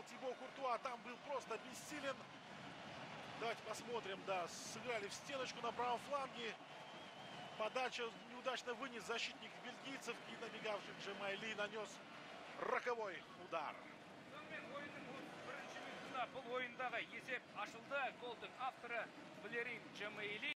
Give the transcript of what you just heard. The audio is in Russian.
стоял Тибо Куртуа, там был просто бессилен. Давайте посмотрим, да, сыграли в стеночку на правом фланге. Подача неудачно вынес защитник бельгийцев, и набегавший Джемайли нанес роковой удар. Бұл ойындағы есеп ашылды. Голдың авторы Валерий Джемайли.